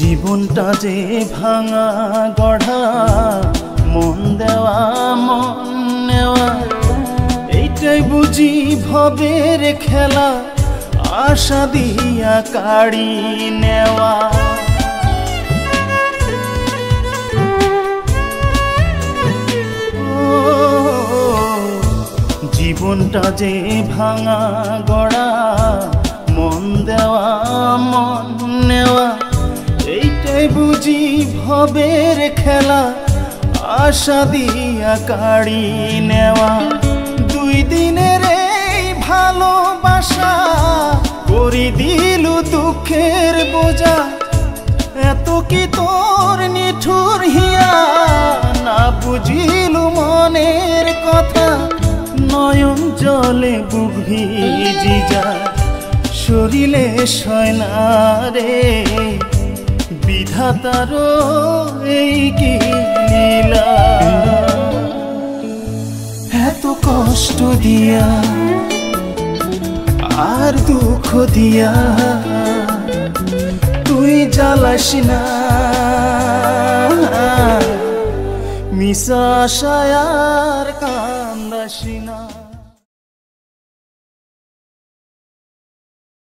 জীবনটা যে ভাঙা গড়া, মন দেওয়া মন নেওয়া, এইটাই বুঝি ভবের খেলা, আশা দিয়া কাড়ি নেওয়া। জীবনটা যে ভাঙা গড়া, মন দেওয়া মন নেওয়া, এইটাই বুঝি ভবের খেলা, আশা দিয়া কাড়ি নেওয়া। দুই দিনের এই ভালোবাসা করি দিল দুঃখের বোঝা, এত কি তোর নিঠুর হিয়া, না বুঝিল মনের কথা। নয়ন জলে বুক ভিজি যায়, শরীরে সয় না রে, বিধাতারও এই কি লীলা। এত কষ্ট দিয়া আর দুঃখ দিয়া তুই জ্বালাস না, মিশা আশায় আর কান্দাস না।